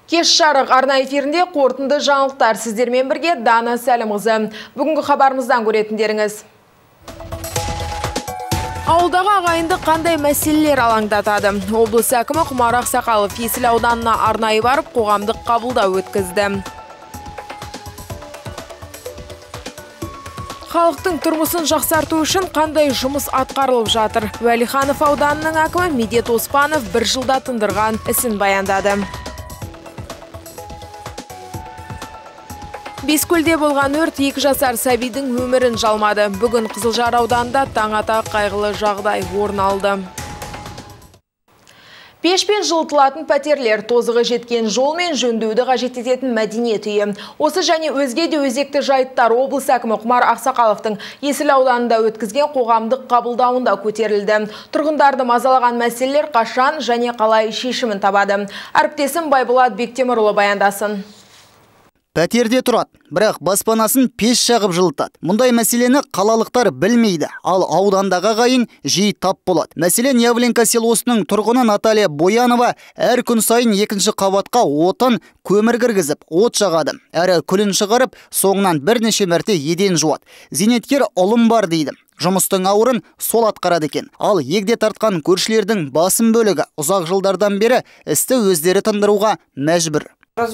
Кеш жарық арна эфирінде қорытынды жаңалықтар сіздермен бірге Дана Сәлімқызы. Бүгінгі хабарымыздан көретіндеріңіз. Ауылдағы ағайынды қандай мәселелер алаңдатады? Облыс әкімі Құмар Ақсақалов Есіл ауданына арнайы барып қоғамдық қабылдау өткізді. Халықтың тұрмысын жақсарту үшін қандай жұмыс атқарылып жатыр? Уәлиханов ауданының әкімі Медет Оспанов 1 жылда тындырған ісін баяндады. Бескөлде болған өрт 2 жасар сәбидің өмірін жалмады. Бүгін Қызылжар ауданында таң ата қайғылы жағдай орын алды. Пешпен жылытылатын пәтерлер, тозығы жеткен жол мен жөндеуді қажет ететін мәдениет үйі. Осы және өзге де өзекті жайттар облыс әкімі Құмар Ақсақаловтың Есіл ауданында өткізген қоғамдық қабылдауында көтерілді. Тұрғындарды мазалаған мәселелер қашан және қалай шешімін табады? Әріптесім Байболат Бектемірұлы баяндасын. Пәтерде тұрады, бірақ баспанасын пеш жағып жылытады. Мұндай мәселені қалалықтар білмейді, ал аудандағы ағайын жиі тап болады. Мәселен, Явленка селосының тұрғыны Наталья Боянова әр күн сайын 2-ші қабатқа отын, көмір кіргізіп, от жағады. Әрі күлін шығарып, соңынан бірнеше мәрте еден жуады. Зейнеткер ұлым бар дейді. Жұмыстың ауырын сол атқарады екен. Ал егде тартқан көршілердің басым бөлігі ұзақ жылдардан бері істі өздері тындыруға мәжбүр.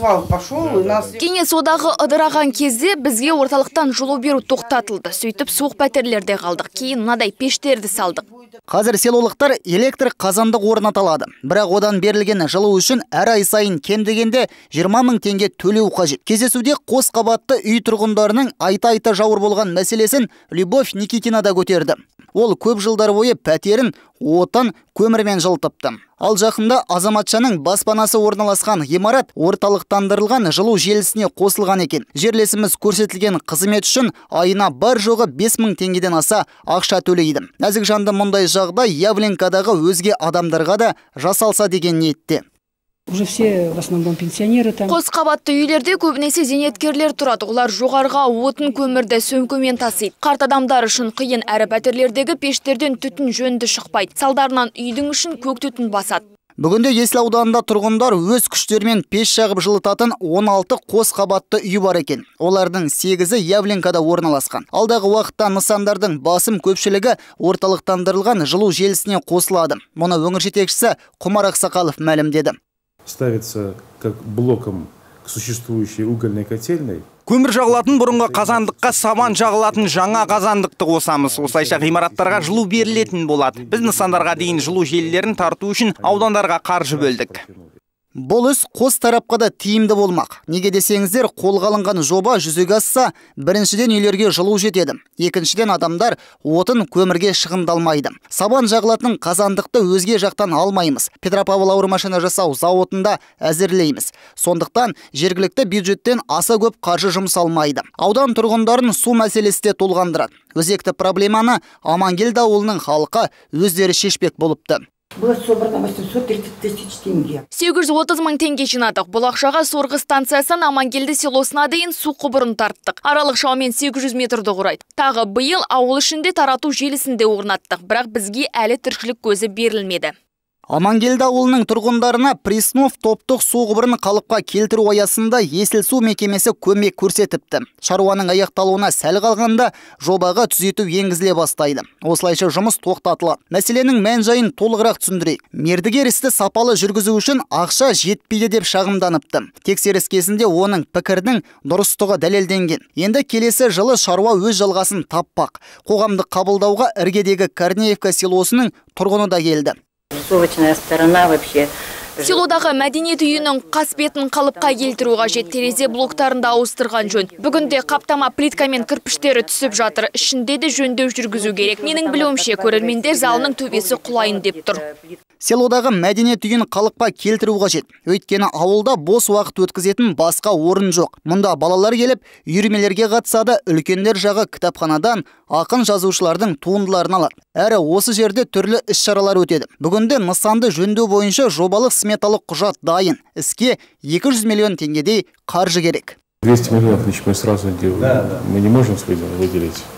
Кеңес одағы ыдыраған кезде бізге орталықтан жылу беру тоқтатылды. Сөйтіп суық пәтерлерде қалдық. Кейін мынадай пештерді салдық. Қазір селолықтар электр қазандық орнатылады. Бірақ одан берілген жылу үшін әр ай сайын кем дегенде 20 000 теңге төлеу қажет. Кездесуде қос қабатты үй тұрғындарының айта жауыр болған мәселесін Любовь Никитина да көтерді. Ол көп жылдар бойы пәтерін отын, көмірмен жылытыпты. Ал жақында азаматшаның баспанасы орналасқан ғимарат орталықтандырылған жылу желісіне қосылған екен. Жерлесіміз көрсетілген қызмет үшін айына бар жоғы 5 000 теңгеден аса ақша төлейді. Нәзік жанды мұндай жағдай Явленкадағы өзге адамдарға да жасалса деген ниетте. Уже все в основном пенсионеры там. Қос қабатты үйлерде көбінесе зейнеткерлер тұрады. Олар жоғарыға отын көмірді сөмкемен тасиды. Қарт адамдар үшін қиын, әрі пәтерлердегі пештерден түтін жөнді шықпайды. Салдарынан үйдің үшін көк түтін басады. Бүгінде Есіл ауданында тұрғындар өз күштерімен пеш жағып жылытатын 16 қос қабатты үй бар екен. Олардың 8-і Явленкада орналасқан. Алдағы уақытта нысандардың басым көпшілігі орталықтандырылған жылу желісіне қосылады. Мұны өңір жетекшісі Құмар Ақсақалов мәлімдеді. Ставится как блоком к существующей угольной котельной. Көмір жағылатын бұрынғы қазандыққа сабан жағылатын жаңа қазандықты қосамыз. Осылайша ғимараттарға жылу берілетін болады. Біз нысандарға дейін жылу желілерін тарту үшін аудандарға қаржы бөлдік. Бұл іс қос тарапқа да тиімді болмақ. Неге десеңіздер, қолға алынған жоба жүзеге асса, біріншіден үйлерге жылу жетеді. Екіншіден адамдар отын көмірге шығындалмайды. Сабан жағылатын қазандықты өзге жақтан алмаймыз. Петропавл ауыр машина жасау зауытында әзірлейміз. Сондықтан жергілікті бюджеттен аса көп қаржы жұмсалмайды. Аудан тұрғындарын су мәселесі де толғандырады. Өзекті проблеманы Амангелді ауылының халқы өздері шешпек болыпты. Было собрано 830 тысяч тенге. 830 000 теңге жинадық. Бұл ақшаға сорғы станциясын Амангелді селосына дейін су құбырын тарттық. Аралық шамамен 800 метрді құрайды. Тағы биыл ауыл ішінде тарату желісінде орнаттық. Бірақ бізге әлі тіршілік көзі берілмеді. Амангелді ауылының тұрғындарына Преснов топтық су құбырын қалыпқа келтіру аясында Есіл су мекемесі көмек көрсетіпті. Шаруаның аяқталуына сәл қалғанда жобаға түзету енгізіле бастайды. Осылайша жұмыс тоқтатылады. Мәселенің мән-жайын толығырақ түсіндірейік. Мердігер істі сапалы жүргізу үшін ақша жетпейді деп шағымданыпты. Тексеріс кезінде оның пікірдің дұрыстығы дәлелденген. Енді келесі жылы шаруа өз жалғасын таппақ. Қоғамдық қабылдауға іргедегі Корнеевка селосының тұрғыны да келді. Рисовочная сторона вообще. Селодағы мәдениет үйінің қасбетін қалыпқа келтіру қажет. Терезе блоктарында ауыстырған жөн. Бүгінде қаптама плиткамен кірпіштері түсіп жатыр. Ішінде де жөндеу жүргізу керек. Менің білуімше, көрермендер залының төбесі құлайын деп тұр. Селодағы мәдениет үйін қалыпқа келтіру қажет. Өйткені ауылда бос уақыт өткізетін басқа орын жоқ. Мұнда балалар келіп, үйірмелерге қатысады, үлкендер жағы кітапханадан ақын жазушылардың туындыларын алады. Әрі осы жерде түрлі іс-шаралар өтеді. Бүгінде нысанды жөндеу бойынша жобалық сметалық құжат дайын. Іске 200 миллион теңгедей қаржы керек. 200 миллионов мы сразу делаем. Мы не можем выделить.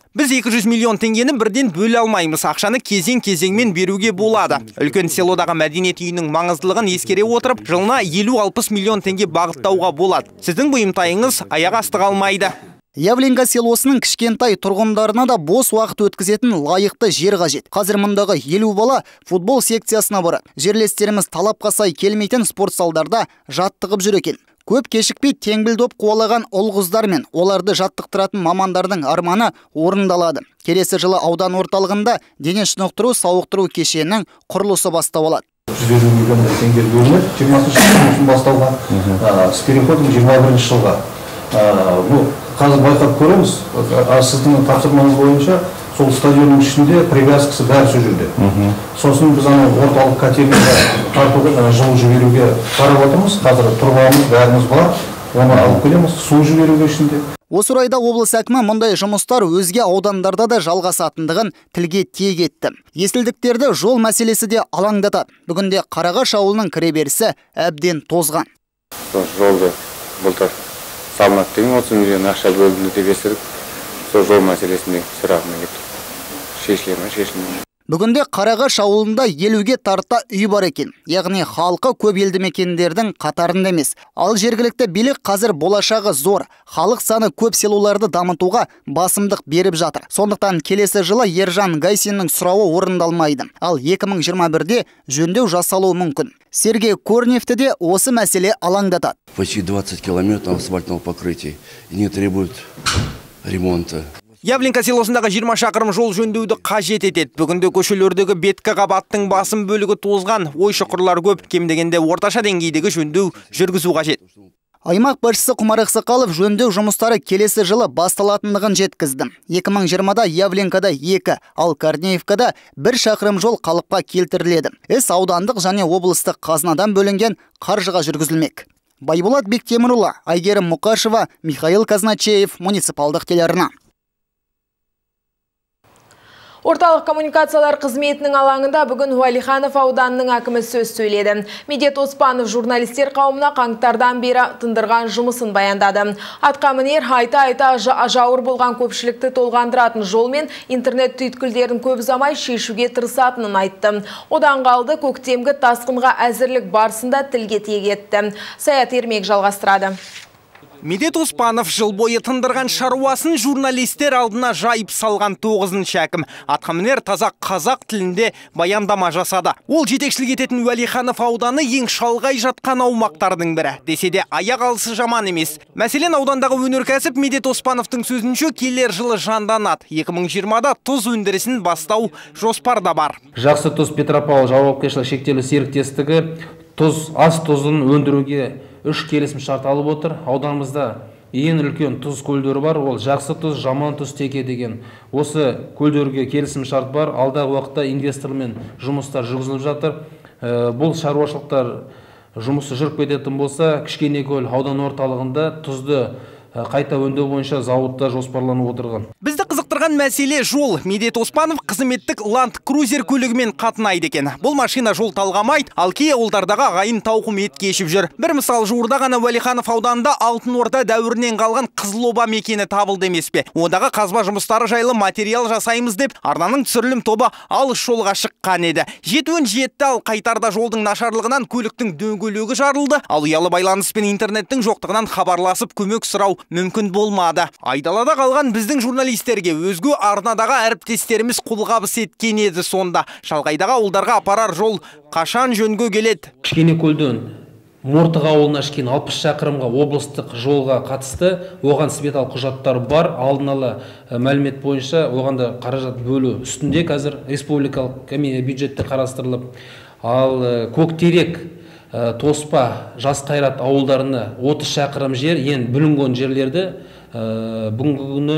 Біз 200 миллион теңгені бірден бөле алмаймыз, ақшаны кезең-кезеңмен беруге болады. Үлкен селодағы мәдениет үйінің маңыздылығын ескере отырып, жылына 50-60 миллион теңге бағыттауға болады. Сіздің бұйымтайыңыз аяқ асты қалмайды. Явленка селосының кішкентай тұрғындарына да бос уақыт өткізетін лайықты жер қажет. Қазір мұндағы 50 бала футбол секциясына барады. Жерлестеріміз талапқа сай келмейтін спорт залдарда жаттығып жүр екен. Көп кешікпей теңбілдоп қуалаған ұл-қыздар мен оларды жаттықтыратын мамандардың арманы орындалады. Келесі жылы аудан орталығында дене шынықтыру сауықтыру кешенінің құрылысы бастау алады. 150 миллион теңге бөлініп, 20-шы жылдан басталған, с переходом 21 жылға. Қазір байқап көреміз, сіздің тапсырмаңыз бойынша сол стадионның ішінде привязкасы бәрі сол жерде. Сосын біз орталық котельніге тартуға жылу жіберуге қарап отырмыз. Қазір тұрғанымыз бәріміз бар, оны алып келеміз, су жіберуге ішінде. Осы орайда облыс әкімі мұндай жұмыстар өзге аудандарда да жалғасатындығын тілге тиек етті. Есілдіктерді жол мәселесі де алаңдатады. Бүгінде Қарағаш ауылының кіреберісі әбден тозған. Жолды былтыр салынады деген 30 миллион ақша бөлінді деп естідік. Сол жол мәселесінде сұрағына кетті. Шешілме. Бүгінде Қарағаш ауылында 50-ге тарта үй бар екен. Яғни халқы көп елді мекендердің қатарында емес. Ал жергілікті билік қазір болашағы зор. Халық саны көп селоларды дамытуға басымдық беріп жатыр. Сондықтан келесі жылы Ержан Гайсиннің сұрауы орындалмайды. Ал 2021-де жөндеу жасалуы мүмкін. Сергей Корневті де осы мәселе алаңдатады. Почти 20 километров асфальтного покрытия и не требует ремонта. Явленка селосындағы 20 шақырым жол жөндеуді қажет етеді. Бүгінде көшелердегі беткі қабаттың басым бөлігі тозған, ой шұқырлар көп, кем дегенде орташа деңгейдегі жөндеу жүргізу қажет. Аймақ басшысы Құмар Ақсақалов жөндеу жұмыстары келесі жылы басталатындығын жеткізді. 2020-да Явленкада 2, ал Корнеевкада 1 шақырым жол қалыпқа келтіріледі. Іс аудандық және облыстық қазынадан бөлінген қаржыға жүргізілмек. Байболат Бектемірұлы, Айгерім Мұқашева, Михаил Казначеев, муниципалдық телеарна. Орталық коммуникациялар қызметінің алаңында бүгін Уәлиханов ауданының әкімі сөз сөйледі. Медет Оспанов журналистер қауымына қаңтардан бері тындырған жұмысын баяндады. Атқамінер айта жауыр болған көпшілікті толғандыратын жол мен интернет түйткілдерін көп ұзамай шешуге тырысатынын айтты. Одан қалды көктемгі тасқынға әзірлік барысында тілге тиек етті. Саят Ермек жалғастырады. Медет Оспанов жыл бойы тындырған шаруасын журналистер алдына жайып салған 9-шы әкім. Атқамінер таза қазақ тілінде баяндама жасады. Ол жетекшілік ететін Уәлиханов ауданы ең шалғай жатқан аумақтардың бірі. Десе де аяқ алысы жаман емес. Мәселен, аудандағы өнеркәсіп Медет Оспановтың сөзінше келер жылы жанданады. 2020-да тұз өндірісін бастау жоспарда бар. Жақсы тұз Петропавл жауапкершілігі шектеулі серіктестігі ас тұзын өндіруге 3 келісім шарт алып отыр. Ауданымызда ең үлкен тұз көлдері бар, ол Жақсы тұз, Жаман тұз, Теке деген. Осы көлдерге келісім шарт бар. Алдағы уақытта инвестормен жұмыстар жүргізіліп жатыр. Бұл шаруашылықтар жұмысы жүріп кететін болса, Кішкенекөл аудан орталығында тұзды қайта өңдеу бойынша зауытта жоспарланып отырған. Бізді қызықтырған мәселе жол. Медет Оспанов қызметтік Land Cruiser көлігімен қатынайды екен. Бұл машина жол талғамайды, ал кей ауылдардағы ағайын тауқым ет кешіп жүр. Бір мысал, жуырда ғана Уәлиханов ауданында Алтын Орда дәуірінен қалған Қызылоба мекені табылды емес пе? Одағы қазба жұмыстары жайлы материал жасаймыз деп арнаның түсірілім тобы алыс жолға шыққан еді. Жетуін жетті, ал қайтарда жолдың нашарлығынан көліктің дөңгелегі жарылды, ал ұялы байланыс пен интернеттің жоқтығынан хабарласып көмек сұрау мүмкін болмады. Айдалада қалған біздің журналистерге өзге арнадағы әріптестеріміз қолғабыс еткен еді сонда. Шалғайдағы ауылдарға апарар жол қашан жөнге келеді? Кішкенекөлден Мортық ауылына 60 шақырымға облыстық жолға қатысты, оған сметалық құжаттар бар. Алдын ала мәлімет бойынша оғанда қаражат бөлу үстінде қазір республикалық бюджетте қарастырылып. Ал Көктерек, Тоспа, Жасқайрат ауылдарына 30 шақырым жер, ең бүлінген жерлерді бүгінгі күні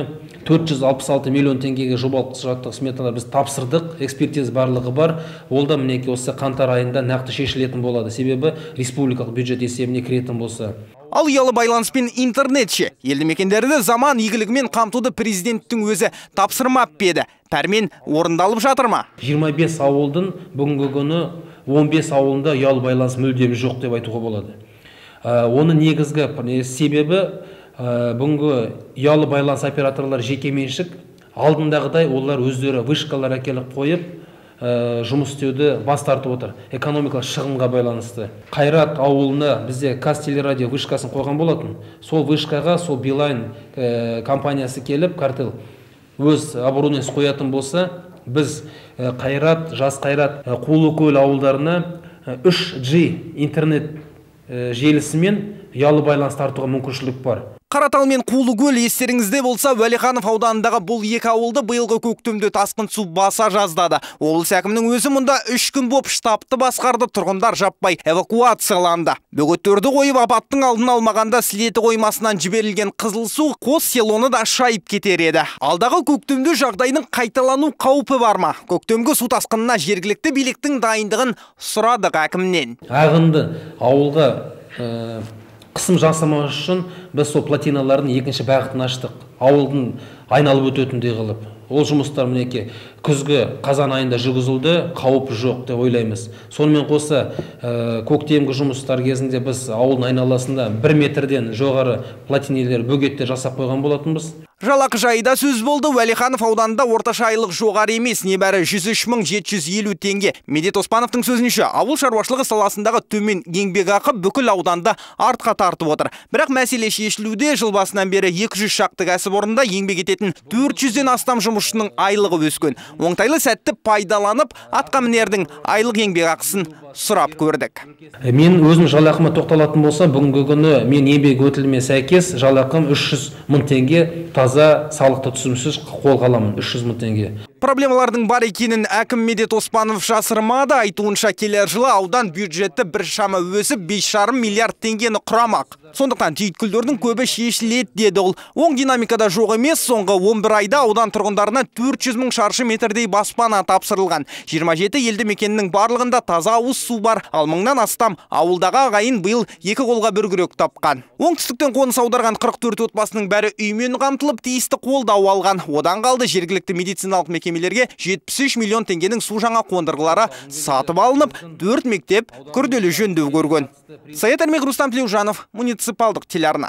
466 миллион теңгеге жобалық құжаттық сметалар біз тапсырдық, экспертиз барлығы бар. Ол да мінеки осы қаңтар айында нақты шешілетін болады, себебі республикалық бюджет есебіне кіретін болса. Ал ұялы байланыс пен интернет ше? Елді мекендерді заман игілігімен қамтуды президенттің өзі тапсырмап еді. Пәрмен орындалып жатыр ма? 25 ауылдың бүгінгі күні 15 ауылында ұялы байланыс мүлдем жоқ деп айтуға болады. Оны негізгі себебі бүгінгі ұялы байланыс операторлар жеке меншік, алдындағыдай олар өздері вышкалар әкеліп қойып, жұмыс істеуді бас тартып отыр. Экономикалық шығынға байланысты. Қайрат ауылына бізде Қазтелерадио вышкасын қойған болатын. Сол вышкаға, сол Билайн компаниясы келіп, картел өз оборудованиесі қоятын болса, біз Қайрат, Жас Қайрат, Қулыкөл ауылдарына 3G интернет желісімен ұялы байланыс тартуға мүмкіншілік бар. Қаратал мен Қулыкөл естеріңізде болса, Уәлиханов ауданындағы бұл екі ауылды биылғы көктемде тасқын су баса жаздады. Облыс әкімінің өзі мұнда 3 күн боп штабты басқарды, тұрғындар жаппай эвакуацияланды. Бөгеттерді қойып апаттың алдын алмағанда сілеті қоймасынан жіберілген қызыл су қос селоны да шайып кетер еді. Алдағы көктемде жағдайдың қайталану қаупі бар ма? Көктемгі су тасқынына жергілікті биліктің дайындығын сұрадық әкімнен. Ағынды ауылға қысым жасамау үшін біз сол плотиналардың екінші бағытын аштық. Ауылдың айналып өтетіндей қылып. Ол жұмыстар мінеке күзгі қазан айында жүргізілді, қауіп жоқ деп ойлаймыз. Сонымен қоса көктемгі жұмыстар кезінде біз ауылдың айналасында 1 метрден жоғары плотинелер, бөгеттер жасап қойған болатынбыз. Жалақы жайында сөз болды. Уәлиханов ауданында орташа айлық жоғары емес, небәрі 103.750 теңге. Медет Оспановтың сөзінше, ауыл шаруашылығы саласындағы төмен еңбекақы бүкіл ауданды артқа тартып отыр. Бірақ мәселе шешілуде. Жыл басынан бері 200 шақты кәсіпорында еңбек ететін 400-ден астам жұмысшының айлығы өскен. Оңтайлы сәтті пайдаланып, атқамінердің айлық еңбекақысын сұрап көрдік. Мен өзім жалақыма тоқталатын болсам, бүгінгі күні мен еңбек өтіліме сәйкес жалақым 300 мың теңге таза салықты түсімсіз қолға аламын. 300 мың теңге. Проблемалардың бар екенін әкім Медет Оспанов жасырмады. Айтуынша келер жылы аудан бюджеті біршама өсіп 5,5 миллиард теңгені құрамақ. Сондықтан түйткілдердің көбі шешіледі деді ол. Оң динамикада жоқ емес, соңғы 11 айда аудан тұрғындарына 400 мың шаршы метрдей баспана тапсырылған. 27 елді мекеннің барлығында таза ауыз су бар, ал мыңнан астам ауылдағы ағайын биыл 2 қолға бір күрек тапқан. Оңтүстіктен қоныс аударған 44 отбасының бәрі үймен қамтылып, тиісті қолдау алған. Одан қалды жергілікті медициналық мекемелерге 73 миллион теңгенің су жаңа қондырғылары сатып алынып, 4 мектеп күрделі жөндеу көрген. Саят Әрмек, Рустам Тлеужанов, муниципалдық телеарна.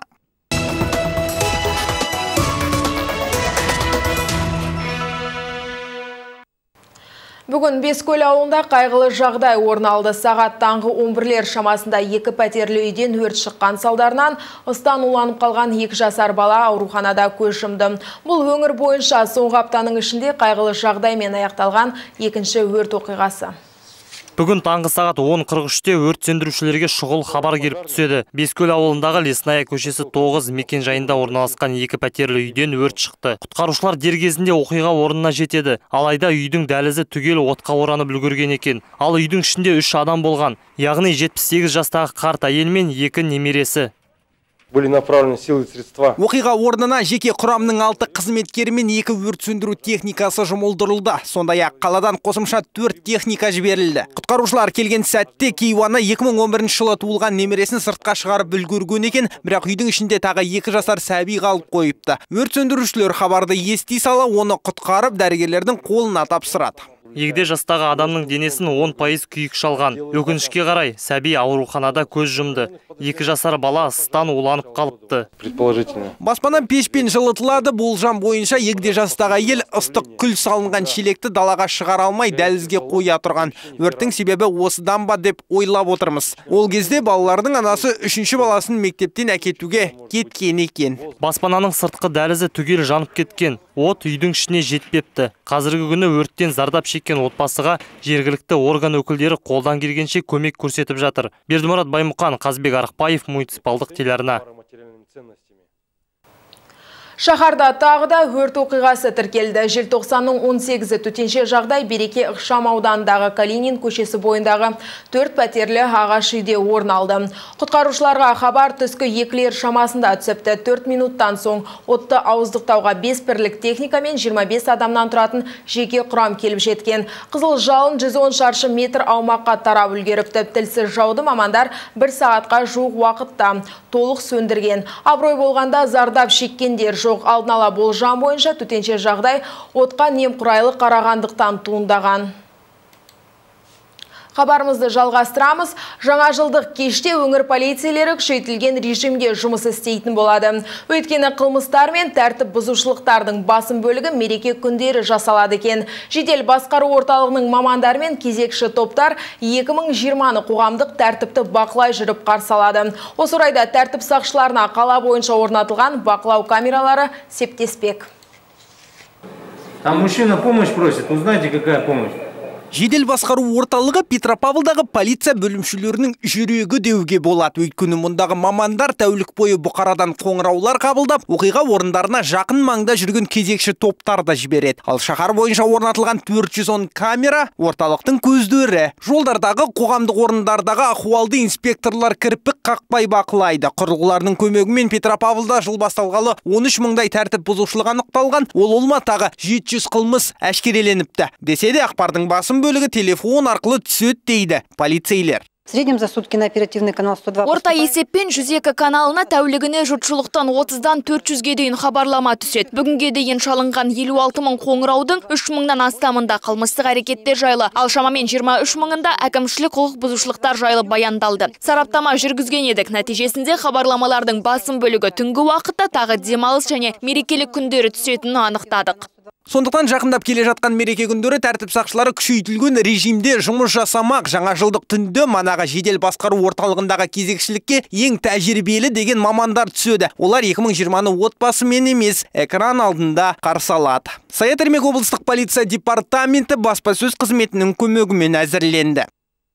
Бүгін Бескөл ауылында қайғылы жағдай орын алды. Сағат таңғы 11-лер шамасында 2 пәтерлі үйден өрт шыққан салдарынан ыстан уланып қалған 2 жасар бала ауруханада көз жұмды. Бұл өңір бойынша соңғы аптаның ішінде қайғылы жағдаймен аяқталған екінші өрт оқиғасы. Бүгін таңғы сағат 10:43-те өрт сөндірушілерге шұғыл хабар келіп түседі. Бескөл ауылындағы Лесная көшесі 9 мекен жайында орналасқан 2 пәтерлі үйден өрт шықты. Құтқарушылар дер кезінде оқиға орнына жетеді. Алайда үйдің дәлізі түгел отқа оранып үлгерген екен. Ал үйдің ішінде 3 адам болған, яғни 78 жастағы қарт әйел мен 2 немересі. Были направлены силы и средства. Оқиға орнына жеке құрамның 6 қызметкері мен 2 өрт сөндіру техникасы жұмылдырылды. Сондай-ақ қаладан қосымша 4 техника жіберілді. Құтқарушылар келген сәтте Кейуана 2011 жылы туылған немересін сыртқа шығарып үлгерген екен, бірақ үйдің ішінде тағы 2 жасар сәби қалып қойыпты. Өрт сөндірушілер хабарды ести сала оны құтқарып дәрігерлердің қолына тапсырады. Егде жастағы адамның денесін 10% күйік шалған. Өкінішке қарай, сәби ауруханада көз жұмды. 2 жасар бала ыстан уланып қалыпты. Предположительно. Баспана пешпен жылытылады. Болжам бойынша егде жастағы әйел ыстық күл салынған шелекті далаға шығара алмай дәлізге қоя тұрған. Өрттің себебі осыдан ба деп ойлап отырмыз. Ол кезде балалардың анасы 3-ші баласын мектептен әкетуге кеткен екен. Баспананың сыртқы дәлізі түгел жанып кеткен. От үйдің ішіне жетпепті. Қазіргі күні өрттен зардап шеккен отбасыға жергілікті орган өкілдері қолдан келгенше көмек көрсетіп жатыр. Бердімұрат Баймұқан, Қазбек Арықбаев, муниципалдық телеарна. Шаһарда тағыда өрт оқиғасы тіркелді. Желтоқсанның 18-і төтенше жағдай Береке ықшам ауданындағы Калинин көшесі бойындағы 4 пәтерлі ағаш үйде орын алды. Құтқарушыларға хабар түскі 2-лер шамасында түсіпті. 4 минуттан соң отты ауыздықтауға 5 бірлік техника мен 25 адамнан тұратын жеке құрам келіп жеткен. Қызыл жалын 110 шаршы метр аумаққа тарап үлгеріпті. Тілсіз жауды мамандар 1 сағатқа жуық уақытта толық сөндірген. Абырой болғанда зардап шеккендер жоқ. Алдын ала болжам бойынша төтенше жағдай отқа немқұрайлы қарағандықтан туындаған. Хабарымызды жалғастырамыз. Жаңа жылдық кеште өңір полициялары күшейтілген режимге жұмыс істейтін болады. Өйткені қылмыстар мен тәртіп бұзушылықтардың басым бөлігі мереке күндері жасалады екен. Жедел басқару орталығының мамандары мен кезекші топтар 2020-ны қоғамдық тәртіпті бақылай жүріп қарсы алады. Осы орайда тәртіп сақшыларына қала бойынша орнатылған бақылау камералары септеспек. Там мужчина помощь просит, узнайте, какая помощь. Жедел басқару орталығы Петропавлдағы полиция бөлімшелерінің жүрегі деуге болады. Өйткені мұндағы мамандар тәулік бойы бұқарадан қоңыраулар қабылдап, оқиға орындарына жақын маңда жүрген кезекші топтарды жібереді. Ал шаһар бойынша орнатылған 410 камера орталықтың көздері. Жолдардағы, қоғамдық орындардағы ахуалды инспекторлар кірпік қақпай бақылайды. Құрылғылардың көмегімен Петропавлда жыл басталғалы 13 мыңдай тәртіп бұзушылық анықталған. Ол Алматыдағы 700 қылмыс әшкереленіпті. Десе де ақпардың басым бөлігі телефон арқылы түседі дейді полицейлер. В среднем за сутки на оперативный канал 102. Орта есеппен 102 каналына тәулігіне жұртшылықтан 30-дан 400-ге дейін хабарлама түседі. Бүгінге дейін шалынған 56 мың қоңыраудың 3 мыңнан астамында қылмыстық әрекеттер жайлы, ал шамамен 23 мыңында әкімшілік құқық бұзушылықтар жайлы баяндалды. Сараптама жүргізген едік. Нәтижесінде хабарламалардың басым бөлігі түнгі уақытта, тағы демалыс және мерекелік күндері түсетінін анықтадық. Сондықтан жақындап келе жатқан мереке күндері тәртіп сақшылары күшейтілген режимде жұмыс жасамақ. Жаңа жылдық түнде манаға жедел басқару орталығындағы кезекшілікке ең тәжірибелі деген мамандар түседі. Олар 2020-ны отбасымен емес, экран алдында қарсы алады. Саят Ермек облыстық полиция департаменті баспасөз қызметінің көмегімен әзірленді.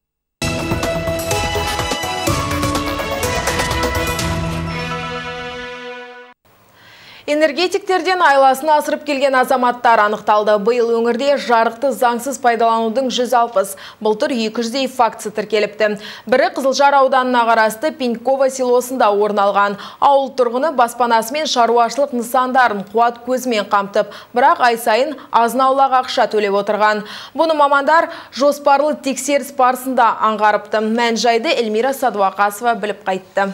Энергетиктерден айласын асырып келген азаматтар анықталды. Биыл өңірде жарықты заңсыз пайдаланудың 160, былтыр 200 фактісі тіркеліпті. Бірі Қызылжар ауданына қарасты Пеньково селосында орын алған. Ауыл тұрғыны баспанасы мен шаруашылық нысандарын қуат көзімен қамтып, бірақ ай сайын азын-аулақ ақша төлеп отырған. Бұны мамандар жоспарлы тексеріс барысында аңғарыпты. Мән-жайды Эльмира Садуақасова біліп қайтты.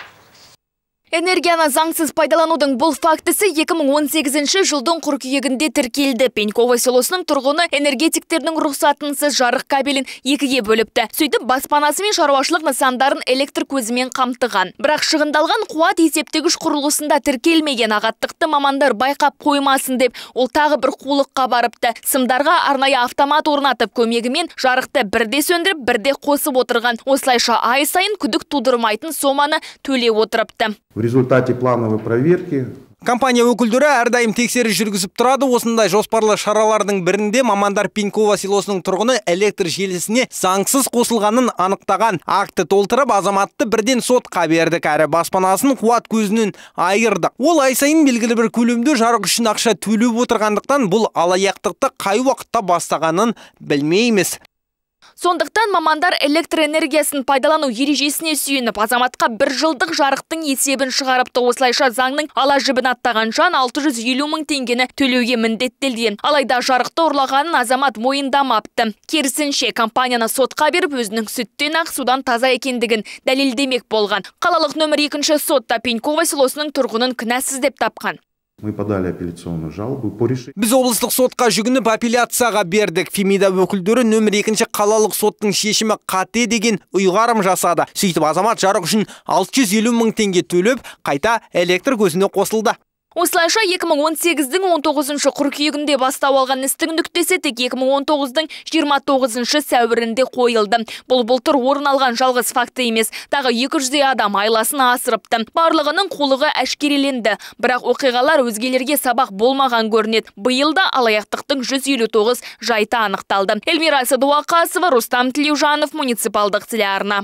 Энергияны заңсыз пайдаланудың бұл фактісі 2018 жылдың қыркүйегінде тіркелді. Пеньково селосының тұрғыны энергетиктердің рұқсатынсыз жарық кабелін 2-ге бөліпті. Сөйтіп баспанасы мен шаруашылық нысандарын электр көзімен қамтыған. Бірақ шығындалған қуат есептегіш құрылысында тіркелмеген. Ағаттықты мамандар байқап қоймасын деп, ол тағы бір қулыққа барыпты. Сымдарға арнайы автомат орнатып көмегімен жарықты бірде сөндіріп, бірде қосып отырған. Осылайша ай сайын күдік тудырмайтын соманы төлеп отырыпты. В результате плановой проверки компания өкілдері әрдайым тексеріс жүргізіп тұрады. Осындай жоспарлы шаралардың бірінде мамандар Пеньково селосының тұрғыны электр желісіне заңсыз қосылғанын анықтаған. Акты толтырып, азаматты бірден сотқа бердік, әрі баспанасын қуат көзінен айырдық. Ол ай сайын белгілі бір көлемде жарық үшін ақша төлеп отырғандықтан бұл алаяқтықты қай уақытта бастағанын білмейміз. Сондықтан мамандар электр энергиясын пайдалану ережесіне сүйеніп, азаматқа 1 жылдық жарықтың есебін шығарыпты. Осылайша заңның ала жібін аттаған жан 650 мың теңгені төлеуге міндеттелген. Алайда жарықты ұрлағанын азамат мойындамапты. Керісінше компанияны сотқа беріп, өзінің сүттен ақ судан таза екендігін дәлелдемек болған. Қалалық нөмір 2 сотта Пеньково селосының тұрғынын кінәсіз деп тапқан. Мы подали апелляционную жалобу по решению. Біз облыстық сотқа жүгініп апелляцияға бердік. Фемида өкілдері нөмір 2 қалалық соттың шешімі қате деген ұйғарым жасады. Сөйтіп азамат жарық үшін 650 мың теңге төлеп, қайта электр көзіне қосылды. Осылайша 2018-дің 19-шы қыркүйегінде бастау алған істің нүктесі тек 2019-дің 29-шы сәуірінде қойылды. Бұл былтыр орын алған жалғыз факті емес, тағы 200 адам айласын асырыпты. Барлығының қулығы әшкереленді, бірақ оқиғалар өзгелерге сабақ болмаған көрінеді. Биыл да алаяқтықтың 159 жайты анықталды. Эльмира Садуақасова, Рустам Тілеужанов, муниципалдық телеарна.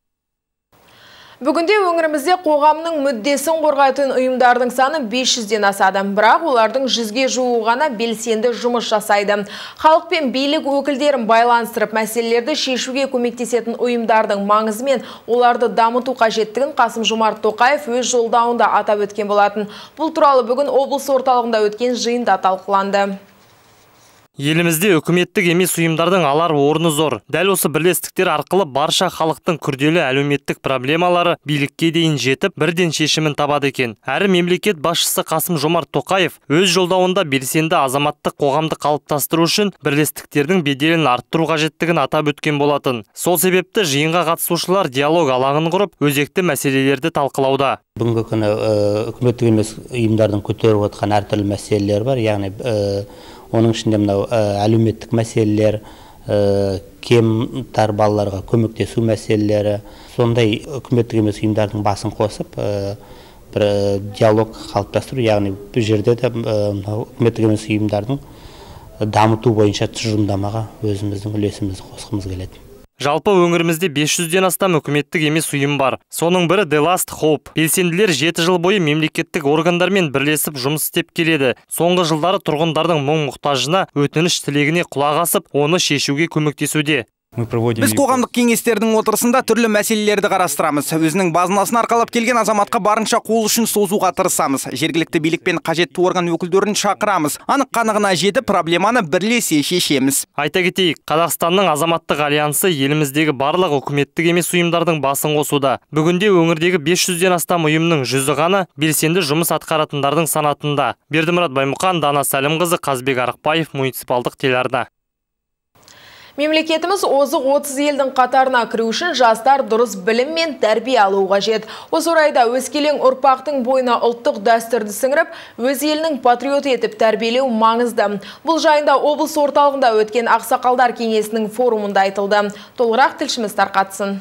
Бүгінде өңірімізде қоғамның мүддесін қорғайтын ұйымдардың саны 500-ден асады. Бірақ олардың 100-ге жуығы ғана белсенді жұмыс жасайды. Халық пен билік өкілдерін байланыстырып, мәселелерді шешуге көмектесетін ұйымдардың маңызы мен оларды дамыту қажеттігін Қасым-Жомарт Тоқаев өз жолдауында атап өткен болатын. Бұл туралы бүгін облыс орталығында өткен жиында талқыланды. Елімізде үкіметтік емес ұйымдардың алар орны зор. Дәл осы бірлестіктер арқылы барша халықтың күрделі әлеуметтік проблемалары билікке дейін жетіп, бірден шешімін табады екен. Әрі мемлекет басшысы Қасым-Жомарт Тоқаев өз жолдауында белсенді азаматтық қоғамды қалыптастыру үшін бірлестіктердің беделін арттыру қажеттігін атап өткен болатын. Сол себепті жиынға қатысушылар диалог алаңын құрып, өзекті мәселелерді талқылауда. Бүгінгі күні үкіметтік емес ұйымдардың көтеріп отқан әртүрлі мәселелер бар, яғни оның ішінде мынау әлеуметтік мәселелер, кемтар балаларға көмектесу мәселелері, сондай үкіметтік емес ұйымдардың басын қосып, бір диалог қалыптастыру, яғни бұл жерде де үкіметтік емес ұйымдардың дамыту бойынша тұжырымдамаға өзіміздің үлесімізді қосқымыз келеді. Жалпы өңірімізде 500-ден астам үкіметтік емес ұйым бар. Соның бірі The Last Hope. Белсенділер 7 жыл бойы мемлекеттік органдармен бірлесіп жұмыс істеп келеді. Соңғы жылдары тұрғындардың мұң-мұқтажына, өтініш тілегіне құлақ асып, оны шешуге көмектесуде. Біз қоғамдық кеңестердің отырысында түрлі мәселелерді қарастырамыз. Өзінің базынасын арқалап келген азаматқа барынша қол ұшын созуға тырысамыз. Жергілікті билікпен қажетті орган өкілдерін шақырамыз. Анық-қанығына жетіп, проблеманы бірлесе шешеміз. Айта кетейік, Қазақстанның азаматтық альянсы еліміздегі барлық үкіметтік емес ұйымдардың басын қосуда. Бүгінде өңірдегі 500-ден астам ұйымның 100-і ғана белсенді жұмыс атқаратындардың санатында. Бердімұрат Баймұқан, Дана Сәлімқызы, Қазбек Арықбаев, муниципалдық телеарна. Мемлекетіміз озық 30 елдің қатарына кіру үшін жастар дұрыс білім мен тәрбие алу қажет. Осы орайда өскелең ұрпақтың бойына ұлттық дәстүрді сіңіріп, өз елінің патриот етіп тәрбиелеу маңызды. Бұл жайында облыс орталығында өткен ақсақалдар кеңесінің форумында айтылды. Толығырақ тілшіміз тарқатсын.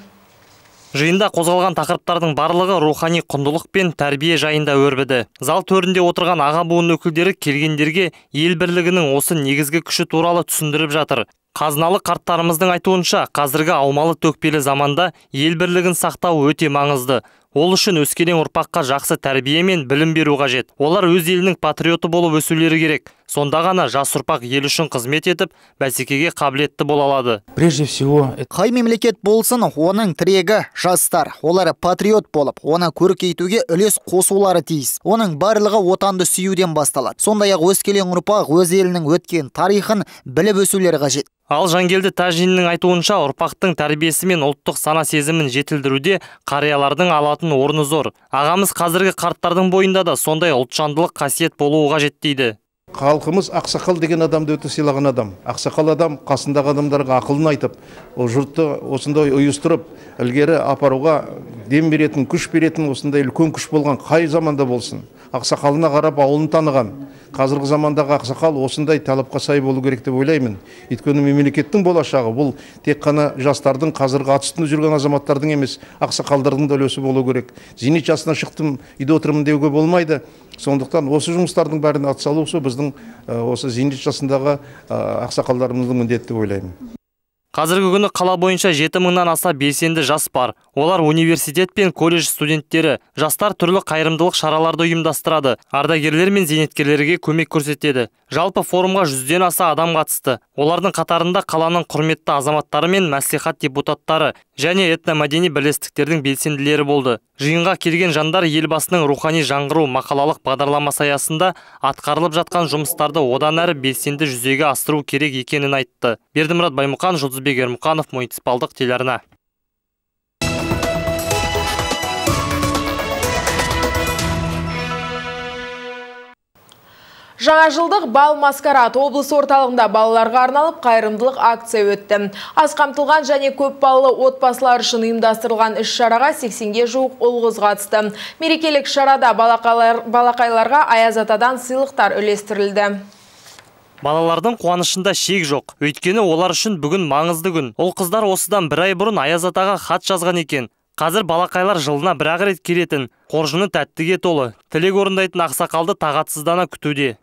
Жиында қозғалған тақырыптардың барлығы рухани құндылық пен тәрбие жайында өрбіді. Зал төрінде отырған аға буын өкілдері келгендерге ел бірлігінің осы негізгі күші туралы түсіндіріп жатыр. Қазыналы қарттарымыздың айтуынша, қазіргі аумалы төкпелі заманда ел бірлігін сақтау өте маңызды. Ол үшін өскелең ұрпаққа жақсы тәрбие мен білім беру қажет. Олар өз елінің патриоты болып өсулері керек. Сонда ғана жас ұрпақ ел үшін қызмет етіп, бәсекеге қабілетті бола алады. Прежде всего, қай мемлекет болсын, оның тірегі жастар. Олар патриот болып, оны көркейтуге үлес қосулары тиіс. Оның барлығы отанды сүюден басталады. Сондай-ақ өскелең ұрпақ өз елінің өткен тарихын біліп өсулері қажет. Ал Жангелді Тәжиннің айтуынша, ұрпақтың тәрбиесі мен ұлттық сана сезімін жетілдіруде қариялардың алатын орны зор. Ағамыз қазіргі қарттардың бойында да сондай ұлтжандылық қасиет болуы қажет дейді. Халқымыз ақсақал деген адамды өте сыйлаған адам. Ақсақал адам қасындағы адамдарға ақылын айтып, жұртты осындай ұйыстырып, ілгері апаруға дем беретін, күш беретін осындай үлкен күш болған қай заманда болсын. Ақсақалына қарап ауылын таныған. Қазіргі замандағы ақсақал осындай талапқа сай болу керек деп ойлаймын. Өйткені мемлекеттің болашағы бұл тек қана жастардың, қазіргі ат үстінде жүрген азаматтардың емес, ақсақалдардың да үлесі болу керек. Зейнет жасына шықтым, үйде отырмын деуге болмайды. Сондықтан осы жұмыстардың бәрін атсалысу біздің осы зейнет жасындағы ақсақалдарымыздың міндеті деп ойлаймын. Қазіргі күні қала бойынша 7 мыңнан аса белсенді жас бар. Олар университет пен колледж студенттері. Жастар түрлі қайырымдылық шараларды ұйымдастырады. Ардагерлер мен зейнеткерлерге көмек көрсетеді. Жалпы форумға 100-ден аса адам қатысты. Олардың қатарында қаланың құрметті азаматтары мен мәслихат депутаттары және этномәдени бірлестіктердің белсенділері болды. Жиынға келген жандар елбасының рухани жаңғыру мақалалық бағдарламасы аясында атқарылып жатқан жұмыстарды одан әрі белсенді жүзеге асыру керек екенін айтты. Бердімұрат Баймұқан, Жұлдызбек Ермұқанов, муниципалдық телеарна. Жаңа жылдық бал маскарад облыс орталығында балаларға арналып қайырымдылық акция өтті. Аз қамтылған және көп балалы отбасылар үшін ұйымдастырылған іс-шараға 80-ге жуық ұл-қыз қатысты. Мерекелік шарада балақайларға Аяз атадан сыйлықтар үлестірілді. Балалардың қуанышында шек жоқ. Өйткені олар үшін бүгін маңызды күн. Ұл-қыздар осыдан бір ай бұрын Аяз атаға хат жазған екен. Қазір балақайлар жылына бір-ақ рет келетін, қоржыны тәттіге толы, тілек орындайтын ақсақалды тағатсыздана күтуде.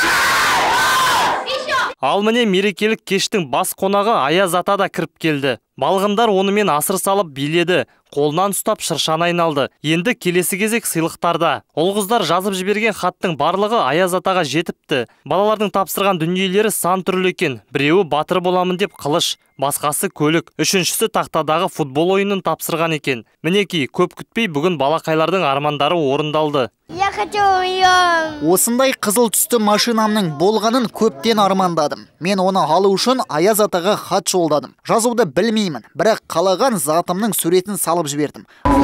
Ал міне мерекелік кештің бас қонағы Аяз ата да кіріп келді. Балғындар онымен асыр салып биледі, қолынан ұстап шыршаны айналды. Енді келесі кезек сыйлықтарда. Ұл-қыздар жазып жіберген хаттың барлығы Аяз атаға жетіпті. Балалардың тапсырған дүниелері сан түрлі екен. Біреуі батыр боламын деп қылыш, басқасы көлік, үшіншісі тақтадағы футбол ойынын тапсырған екен. Мінекей, көп күтпей бүгін балақайлардың армандары орындалды. Я хочу ее. Осындай қызыл түсті машинамның болғанын көптен армандадым. Мен оны алу үшін Аяз атаға хат жолдадым. Жазуды білмеймін, бірақ қалаған затымның суретін салып жібердім.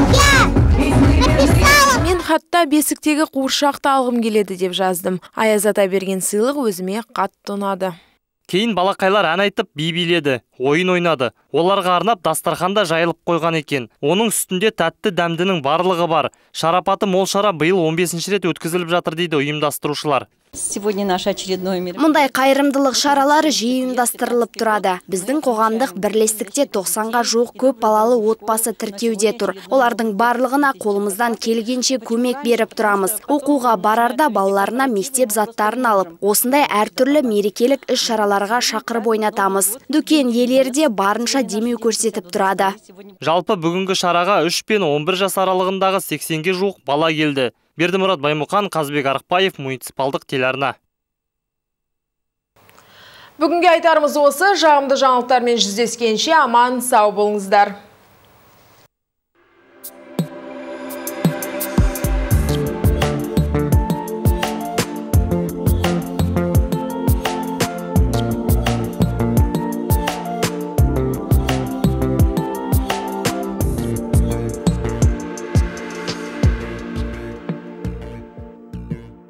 Мен хатта бесіктегі қуыршақты алғым келеді деп жаздым. Аяз ата берген сыйлық өзіме қатты ұнады. Кейін балақайлар ән айтып би биледі, ойын ойнады. Оларға арнап дастарханда жайылып қойған екен. Оның үстінде тәтті дәмдінің барлығы бар. Шарапаты мол шара биыл 15-ші рет өткізіліп жатыр дейді ұйымдастырушылар. Сегодня наш очередной мир. Мұндай қайырымдылық шаралары жиі ұйымдастырылып тұрады. Біздің қоғамдық бірлестікте 90-ға жуық көп балалы отбасы тіркеуде тұр. Олардың барлығына қолымыздан келгенше көмек беріп тұрамыз. Оқуға барарда балаларына мектеп заттарын алып, осындай әртүрлі мерекелік іс шараларға шақырып ойнатамыз. Дүкен иелері де барынша демеу көрсетіп тұрады. Жалпы бүгінгі шараға 3 пен 11 жас аралығындағы 80-ге жуық бала келді. Бердімұрат Баймұқан, Қазбек Арықбаев, муниципалдық телеарна. Бүгінге айтарымыз осы, жағымды жаңалықтармен жүздескенше аман сау болыңыздар.